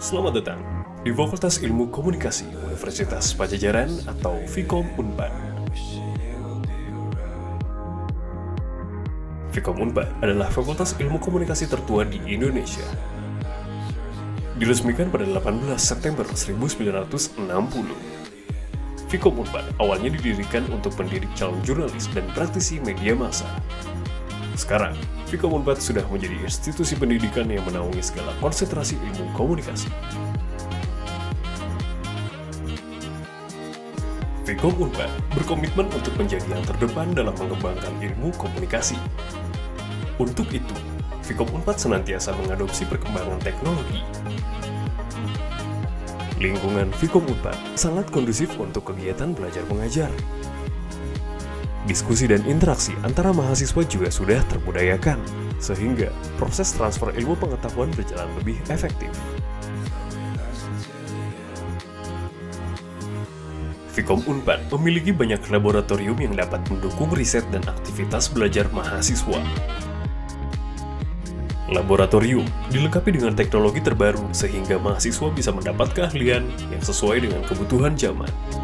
Selamat datang di Fakultas Ilmu Komunikasi Universitas Padjadjaran atau Vkom Unpad. Vkom Unpad adalah fakultas ilmu komunikasi tertua di Indonesia. Diresmikan pada 18 September 1960. Vkom Unpad awalnya didirikan untuk pendidik calon jurnalis dan praktisi media massa. Sekarang, Vkom Unpad sudah menjadi institusi pendidikan yang menaungi segala konsentrasi ilmu komunikasi. Vkom Unpad berkomitmen untuk menjadi yang terdepan dalam mengembangkan ilmu komunikasi. Untuk itu, Vkom Unpad senantiasa mengadopsi perkembangan teknologi. Lingkungan Vkom Unpad sangat kondusif untuk kegiatan belajar mengajar. Diskusi dan interaksi antara mahasiswa juga sudah terbudayakan, sehingga proses transfer ilmu pengetahuan berjalan lebih efektif. Vkom Unpad memiliki banyak laboratorium yang dapat mendukung riset dan aktivitas belajar mahasiswa. Laboratorium dilengkapi dengan teknologi terbaru sehingga mahasiswa bisa mendapat keahlian yang sesuai dengan kebutuhan zaman.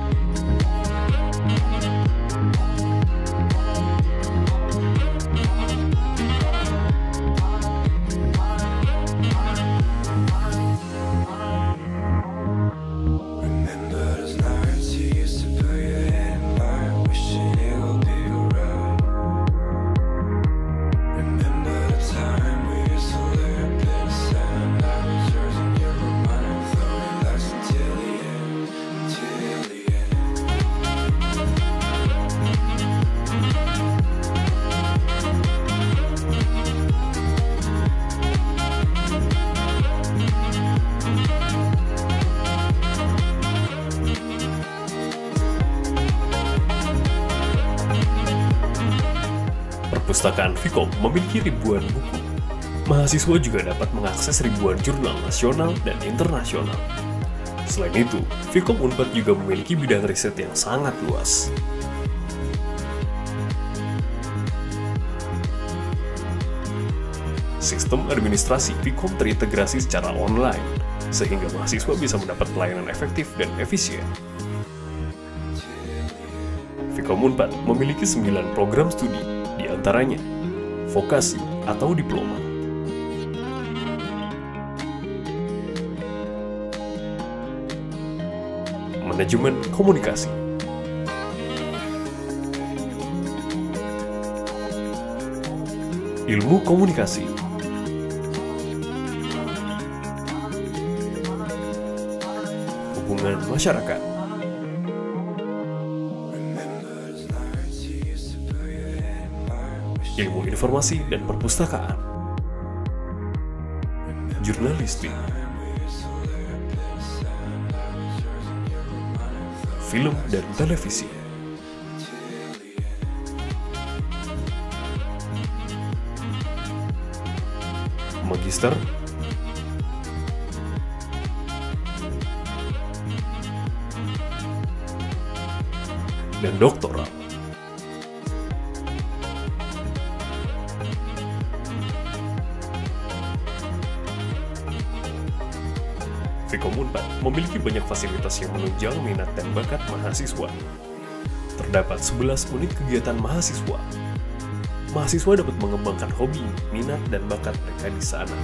Perpustakaan Vkom memiliki ribuan buku. Mahasiswa juga dapat mengakses ribuan jurnal nasional dan internasional. Selain itu, Vkom Unpad juga memiliki bidang riset yang sangat luas. Sistem administrasi Vkom terintegrasi secara online, sehingga mahasiswa bisa mendapat pelayanan efektif dan efisien. Vkom Unpad memiliki 9 program studi, di antaranya vokasi atau diploma, manajemen komunikasi, ilmu komunikasi, hubungan masyarakat, ilmu informasi dan perpustakaan, jurnalistik, film dan televisi, magister, dan doktoral. Vkom Unpad memiliki banyak fasilitas yang menunjang minat dan bakat mahasiswa. Terdapat 11 unit kegiatan mahasiswa. Mahasiswa dapat mengembangkan hobi, minat, dan bakat mereka di sana.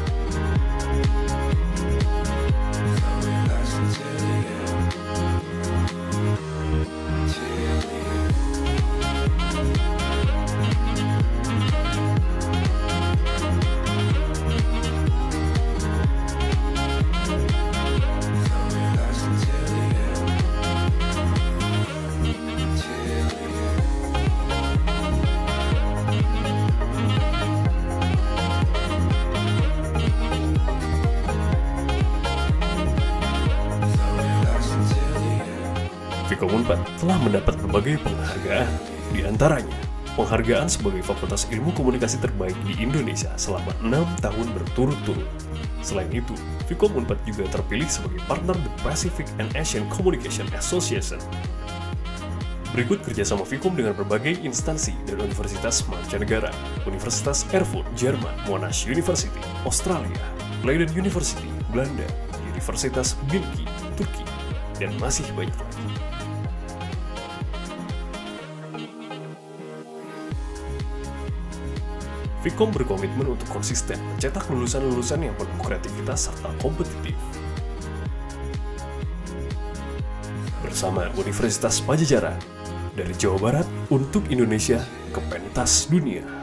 Vkom Unpad telah mendapat berbagai penghargaan, di antaranya penghargaan sebagai Fakultas Ilmu Komunikasi terbaik di Indonesia selama 6 tahun berturut-turut. Selain itu, Vkom Unpad juga terpilih sebagai partner The Pacific and Asian Communication Association. Berikut kerjasama Vkom dengan berbagai instansi dan universitas mancanegara: Universitas Erfurt, Jerman, Monash University, Australia, Leiden University, Belanda, Universitas Bilgi, Turki, dan masih banyak lagi. Vkom berkomitmen untuk konsisten mencetak lulusan-lulusan yang penuh kreativitas serta kompetitif. Bersama Universitas Padjadjaran, dari Jawa Barat untuk Indonesia ke pentas dunia.